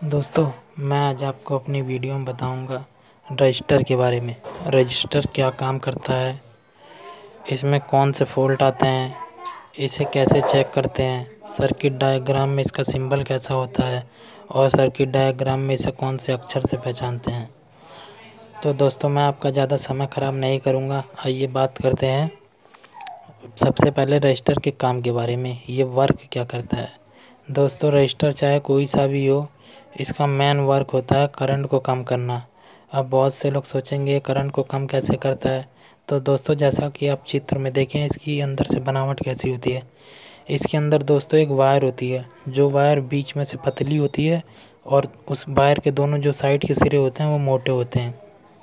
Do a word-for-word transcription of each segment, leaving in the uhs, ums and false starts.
दोस्तों, मैं आज आपको अपनी वीडियो में बताऊंगा रजिस्टर के बारे में। रजिस्टर क्या काम करता है, इसमें कौन से फॉल्ट आते हैं, इसे कैसे चेक करते हैं, सर्किट डायग्राम में इसका सिंबल कैसा होता है और सर्किट डायग्राम में इसे कौन से अक्षर से पहचानते हैं। तो दोस्तों, मैं आपका ज़्यादा समय ख़राब नहीं करूंगा। आइए बात करते हैं सबसे पहले रजिस्टर के काम के बारे में। ये वर्क क्या करता है। दोस्तों, रजिस्टर चाहे कोई सा भी हो, इसका मेन वर्क होता है करंट को कम करना। अब बहुत से लोग सोचेंगे करंट को कम कैसे करता है। तो दोस्तों, जैसा कि आप चित्र में देखें, इसकी अंदर से बनावट कैसी होती है। इसके अंदर दोस्तों एक वायर होती है, जो वायर बीच में से पतली होती है और उस वायर के दोनों जो साइड के सिरे होते हैं वो मोटे होते हैं।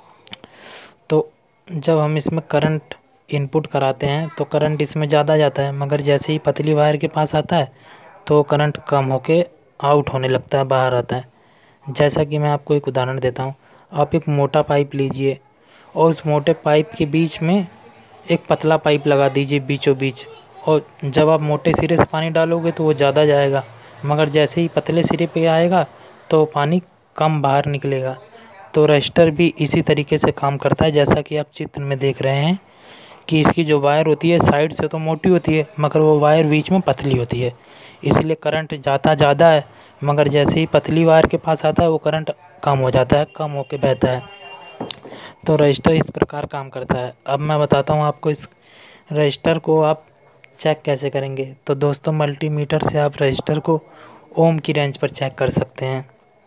तो जब हम इसमें करंट इनपुट कराते हैं तो करंट इसमें ज़्यादा जाता है, मगर जैसे ही पतली वायर के पास आता है तो करंट कम होके आउट होने लगता है, बाहर आता है। जैसा कि मैं आपको एक उदाहरण देता हूँ। आप एक मोटा पाइप लीजिए और उस मोटे पाइप के बीच में एक पतला पाइप लगा दीजिए बीचों बीच, और जब आप मोटे सिरे से पानी डालोगे तो वो ज़्यादा जाएगा, मगर जैसे ही पतले सिरे पे आएगा तो पानी कम बाहर निकलेगा। तो रजिस्टर भी इसी तरीके से काम करता है, जैसा कि आप चित्र में देख रहे हैं कि इसकी जो वायर होती है साइड से तो मोटी होती है, मगर वो वायर बीच में पतली होती है, इसलिए करंट जाता ज़्यादा है, मगर जैसे ही पतली वायर के पास आता है वो करंट कम हो जाता है, कम होके बहता है। तो रजिस्टर इस प्रकार काम करता है। अब मैं बताता हूँ आपको इस रजिस्टर को आप चेक कैसे करेंगे। तो दोस्तों, मल्टीमीटर से आप रजिस्टर को ओम की रेंज पर चेक कर सकते हैं।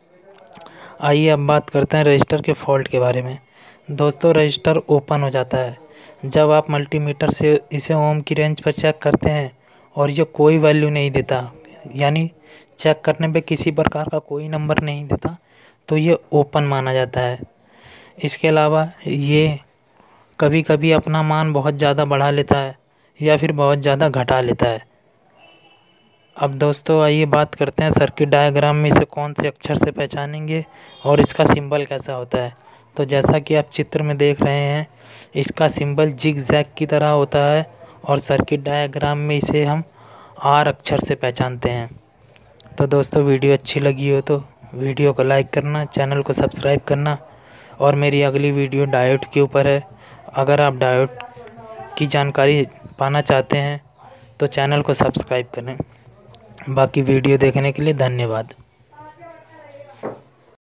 आइए अब बात करते हैं रजिस्टर के फॉल्ट के बारे में। दोस्तों, रजिस्टर ओपन हो जाता है जब आप मल्टीमीटर से इसे ओम की रेंज पर चेक करते हैं और ये कोई वैल्यू नहीं देता, यानी चेक करने पे किसी प्रकार का कोई नंबर नहीं देता, तो ये ओपन माना जाता है। इसके अलावा ये कभी कभी अपना मान बहुत ज़्यादा बढ़ा लेता है या फिर बहुत ज़्यादा घटा लेता है। अब दोस्तों, आइए बात करते हैं सर्किट डायग्राम में इसे कौन से अक्षर से पहचानेंगे और इसका सिंबल कैसा होता है। तो जैसा कि आप चित्र में देख रहे हैं, इसका सिंबल जिग जैग की तरह होता है और सर्किट डायग्राम में इसे हम आर अक्षर से पहचानते हैं। तो दोस्तों, वीडियो अच्छी लगी हो तो वीडियो को लाइक करना, चैनल को सब्सक्राइब करना, और मेरी अगली वीडियो डायोड के ऊपर है। अगर आप डायोड की जानकारी पाना चाहते हैं तो चैनल को सब्सक्राइब करें। बाकी वीडियो देखने के लिए धन्यवाद।